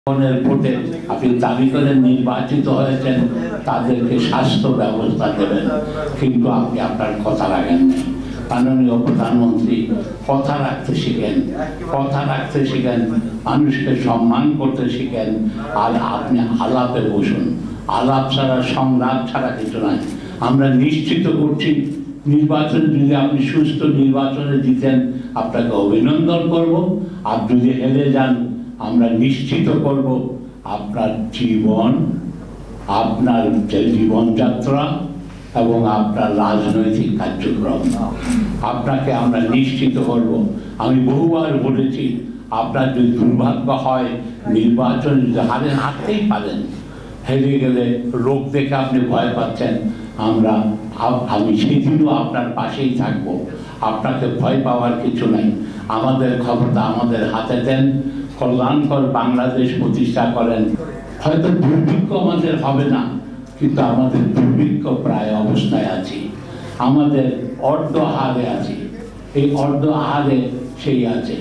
ভোটে আপনি দাবি করে নির্বাচিত হয়েছেন, তাদেরকে স্বাস্থ্য ব্যবস্থা দেবেন, কিন্তু আপনি আপনার কথা রাখেন না। মাননীয় প্রধানমন্ত্রী, কথা রাখতে শিখেন, কথা রাখতে শিখেন, মানুষকে সম্মান করতে শিখেন। আর আপনি আলাপে বসুন, আলাপ ছাড়া সংলাপ ছাড়া কিছু নয়। আমরা নিশ্চিত করছি নির্বাচন যদি আপনি সুস্থ নির্বাচনে জিতেন, আপনাকে অভিনন্দন করব। আর যদি হেরে যান, আমরা নিশ্চিত করব আপনার জীবন, আপনার জীবনযাত্রা এবং আপনার রাজনৈতিক কার্যক্রম আপনাকে আমরা নিশ্চিত করব। আমি বহুবার বলেছি, আপনার যদি দুর্ভাগ্য হয় নির্বাচন যদি হারেন, হারতেই পারেন, হেরে গেলে লোক দেখে আপনি ভয় পাচ্ছেন, আমি সেদিনও আপনার পাশেই থাকব। আপনাকে ভয় পাওয়ার কিছু নাই। আমাদের ক্ষমতা আমাদের হাতে দেন, কল্যাণকর বাংলাদেশ প্রতিষ্ঠা করেন। হয়তো দুর্ভিক্ষ আমাদের হবে না, কিন্তু আমাদের দুর্ভিক্ষ প্রায় অবস্থায় আছি, আমাদের অর্ধ আহারে আছি। এই অর্ধ আহারে সেই আছে।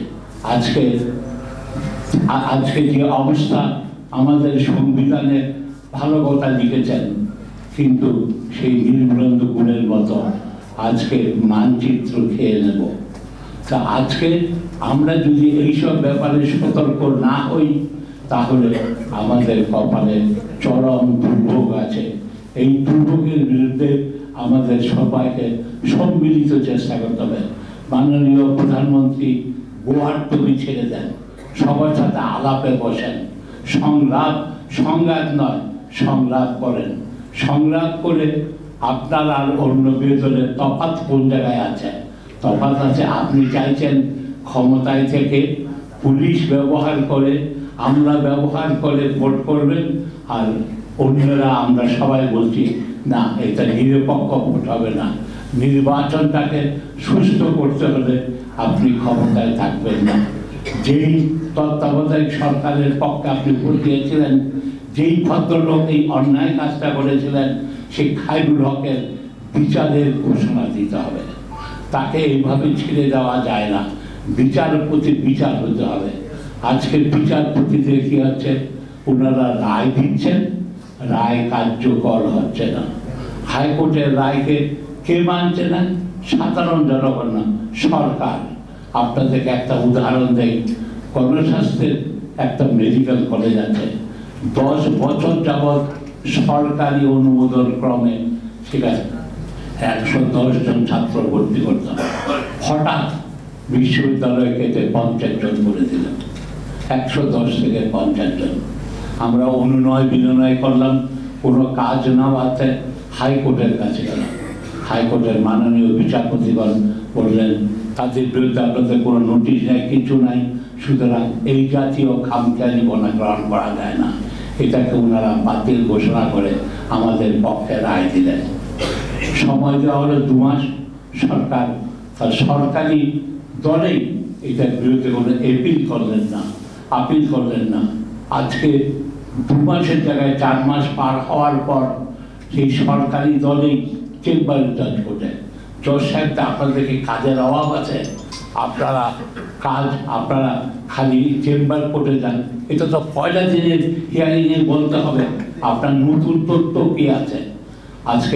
আজকে যে অবস্থা, আমাদের সংবিধানের ভালো কথা লিখেছেন, কিন্তু সেই নির্বন্ধ গুণের মতো আজকে মানচিত্র খেয়ে নেব। তা আজকে আমরা যদি এইসব ব্যাপারে সতর্ক না হই, তাহলে আমাদের কপালে চরম দুর্ভোগ আছে। এই দুর্ভোগের বিরুদ্ধে আমাদের সবাইকে সম্মিলিত চেষ্টা করতে হবে। মাননীয় প্রধানমন্ত্রী গোয়ার্তমি ছেড়ে দেন, সবার সাথে আলাপে বসেন, সংঘাত নয়, সংলাপ করেন। সংলাপ করে আপনার আর অন্য বিরোধীদের তফাৎ কোন জায়গায় আছে? তফাৎ আছে আপনি চাইছেন ক্ষমতায় থেকে পুলিশ ব্যবহার করে, আমরা ব্যবহার করে ভোট করবেন, আর অন্যরা আমরা সবাই বলছি না, এটা নিরপেক্ষ ভোট হবে না। নির্বাচনটাকে সুস্থ করতে হলে আপনি ক্ষমতায় থাকবেন না। যেই তত্ত্বাবধায়ক সরকারের পক্ষে আপনি ভোট দিয়েছিলেন, যেই ভদ্রলোক এই অন্যায় কাজটা করেছিলেন, সেই খায়রুল হকের বিচারের ঘোষণা দিতে হবে। তাকে এইভাবে ছেড়ে দেওয়া যায় না, বিচারপতি বিচার হতে হবে। আজকের বিচারপতিদের কি হচ্ছে, ওনারা রায় দিচ্ছেন, রায় কার্যকর হচ্ছে না। হাইকোর্টের রায়কে কে মানছে না? সাধারণ জনগণ না, সরকার। আপনাদেরকে একটা উদাহরণ দেই, গণস্বাস্থ্যের একটা মেডিকেল কলেজ আছে, 10 বছর যাবৎ সরকারি অনুমোদন ক্রমে সেখানে 110 জন ছাত্র ভর্তি করতাম। হঠাৎ বিশ্ববিদ্যালয় কেটে 50 জন করে দিলাম, 110 থেকে 50 জন। আমরা অনুনয় বিনয় করলাম, কোনো কাজ না বাড়তে হাইকোর্টের কাছে গেলাম। হাইকোর্টের মাননীয় বিচারপতিগণ বললেন, তাদের বিরুদ্ধে আপনাদের কোনো নোটিশ নেই, কিছু নাই, সুতরাং এই জাতীয় খামখেয়ালি বনা গ্রহণ করা যায় না। এটাকে ওনারা বাতিল ঘোষণা করে আমাদের পক্ষে রায় দিলেন। সময় দেওয়া হলো 2 মাস। সরকার তার সরকারি দলেই এটার বিরুদ্ধে কোনো আপিল করলেন না। আজকে 2 মাসের জায়গায় 4 মাস পার হওয়ার পর সেই সরকারি দলেই চেম্বার জাজ করলেন, জজ সাহেব, আপনাদের কি কাজের অভাব আছে? আপনারা খালি চেম্বার কোর্টে যান। এটা তো পয়লা দিনের হিয়ারিংয়ে বলতে হবে আপনার নতুন তথ্য কি আছে। আজকে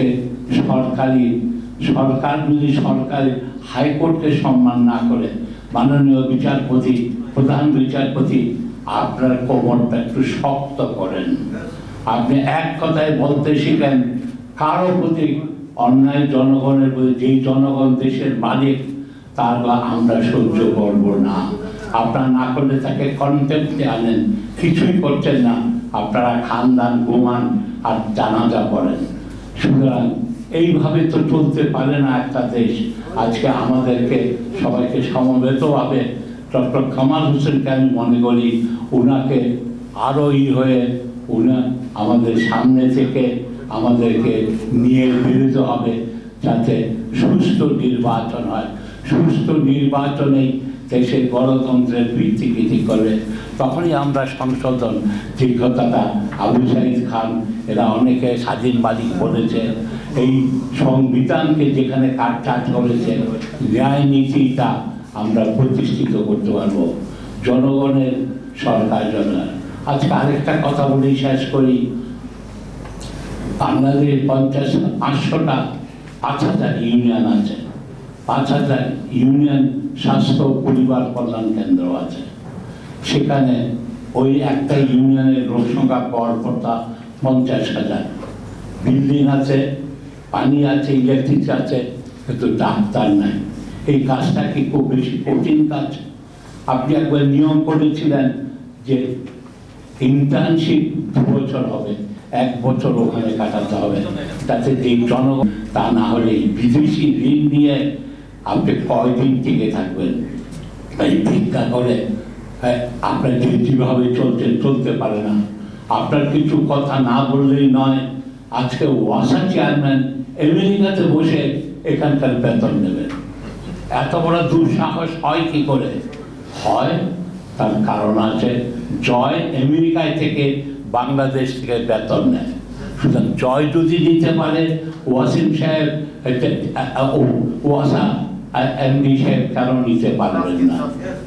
সরকার যদি সরকারি হাইকোর্টকে সম্মান না করে, মাননীয় বিচারপতি, প্রধান বিচারপতি, আপনার কোমরটা একটু শক্ত করেন। আপনি এক কথায় বলতে শিখেন, কারো প্রতি অন্যায় জনগণের প্রতি, যেই জনগণ দেশের মালিক, তার আমরা সহ্য করব না। আপনারা না করলে তাকে কন্টেম্পটে আনেন, কিছুই করছেন না, আপনারা খানদান ঘুমান আর জানাজা করেন। সুতরাং এইভাবে তো চলতে পারে না একটা দেশ। আজকে আমাদেরকে সবাইকে সমবেতভাবে ডক্টর কামাল হোসেনকে আমি মনে করি, ওনাকে আরও হয়ে আমাদের সামনে থেকে আমাদেরকে নিয়ে বেরোতে হবে, যাতে সুস্থ নির্বাচন হয়। সুস্থ নির্বাচনেই দেশের গণতন্ত্রের ভিত্তি করবে। তখনই আমরা সংশোধন, যোগ্যতাটা আবু সাইদ খান এরা অনেকে স্বাধীন মালিক বলেছে, এই সংবিধানকে যেখানে কাটছাট করেছে, ন্যায় নীতিটা আমরা প্রতিষ্ঠিত করতে পারবো। জনগণের সরকার আজকে আরেকটা কথা বলি, শেষ করি। বাংলাদেশে 5,000 ইউনিয়ন আছে, 5,000 ইউনিয়ন স্বাস্থ্য পরিবার কল্যাণ কেন্দ্র আছে। সেখানে ওই একটা ইউনিয়নের লোক সংখ্যা গড় কথা 50,000। বিল্ডিং আছে, পানি আছে, ইলেকট্রিক আছে, কিন্তু ডাক্তার নাই। এই কাজটা কি খুব বেশি কঠিন কাজ? আপনি একবার নিয়ম করেছিলেন যে ইন্টার্নশিপ 2 বছর হবে, 1 বছর ওখানে কাটাতে হবে, তাতে যে জনগণ, তা না হলে বিদেশি ঋণ নিয়ে আপনি কয়দিন টিকে থাকবেন? এই ভিক্ষা করে আপনার যেভাবে চলতে পারে না। আপনার কিছু কথা না বললেই নয়। আজকে ওয়াসা চেয়ারম্যান আমেরিকাতে বসে এখানকার বেতন নেবেন। এত বড় দুঃসাহস হয় কি করে? হয়, তার কারণ আছে। জয় আমেরিকায় থেকে বাংলাদেশ থেকে বেতন নেয়। সুতরাং জয় যদি নিতে পারে, ওয়াসিম সাহেব, ওয়াসা এমডি সাহেব কেন নিতে পারবেন না?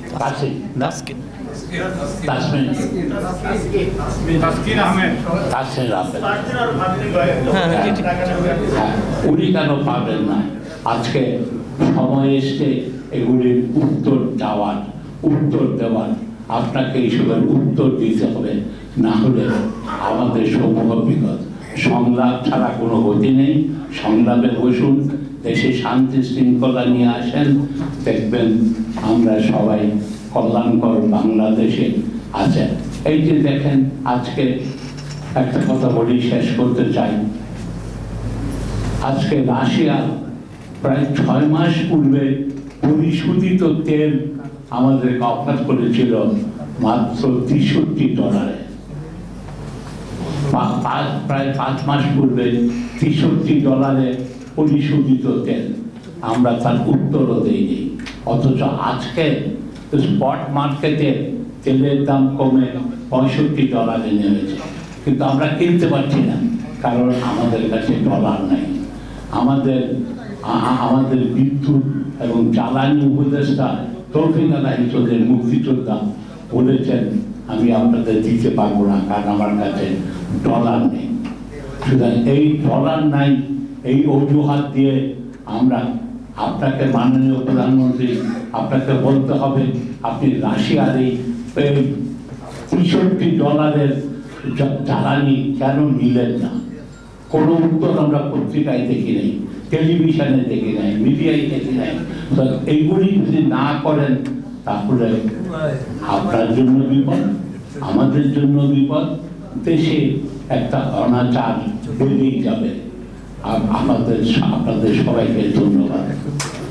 উনি কেন পাবেন না? আজকে সময় এসছে এগুলির উত্তর দেওয়ার। আপনাকে এইসবের উত্তর দিতে হবে, না হলে আমাদের সমূহ বিপদ। সংলাপ ছাড়া কোনো গতি নেই। সংলাপে বসুন, দেশে শান্তি শৃঙ্খলা নিয়ে আসেন, দেখবেন আমরা সবাই কল্যাণকর বাংলাদেশে আছেন। এই যে দেখেন, আজকে একটা কথা বলি, শেষ করতে চাই। আজকে রাশিয়া প্রায় 6 মাস পূর্বে পরিশোধিত তেল আমাদেরকে অফার করেছিল মাত্র $63। প্রায় 5 মাস পূর্বে $63 পরিশোধিত তেল, আমরা তার উত্তরও দেইনি। অথচ আজকে স্পট মার্কেটে তেলের দাম কমে $65 নেমেছে, কিন্তু আমরা কিনতে পারছি না, কারণ আমাদের কাছে ডলার নাই। আমাদের বিদ্যুৎ এবং জ্বালানি উপদেষ্টা তৌফিক আলাহি চৌধুরী, মুক্তিযোদ্ধা, বলেছেন আমি আপনাদের দিতে পারবো না, কারণ আমার কাছে ডলার নেই। সুতরাং এই ডলার নাই, এই অজুহাত দিয়ে আমরা আপনাকে, মাননীয় প্রধানমন্ত্রী, আপনাকে বলতে হবে আপনি রাশিয়ার এই $63 জ্বালানি কেন নিলেন না? কোনো উত্তর আমরা পত্রিকায় দেখি নাই, টেলিভিশনে দেখি নাই, মিডিয়ায় দেখি নাই। এইগুলি যদি না করেন, তাহলে আপনার জন্য বিপদ, আমাদের জন্য বিপদ, দেশে একটা অনাচার বেড়েই যাবে। আপনাদের সবাইকে ধন্যবাদ।